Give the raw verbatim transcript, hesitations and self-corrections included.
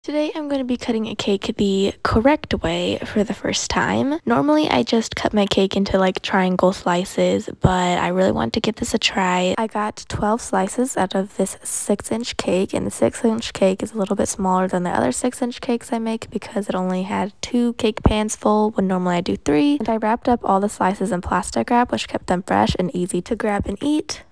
Today I'm going to be cutting a cake the correct way for the first time. Normally I just cut my cake into like triangle slices, but I really want to give this a try. I got twelve slices out of this six inch cake, and the six inch cake is a little bit smaller than the other six inch cakes I make because it only had two cake pans full when normally I do three. And I wrapped up all the slices in plastic wrap, which kept them fresh and easy to grab and eat.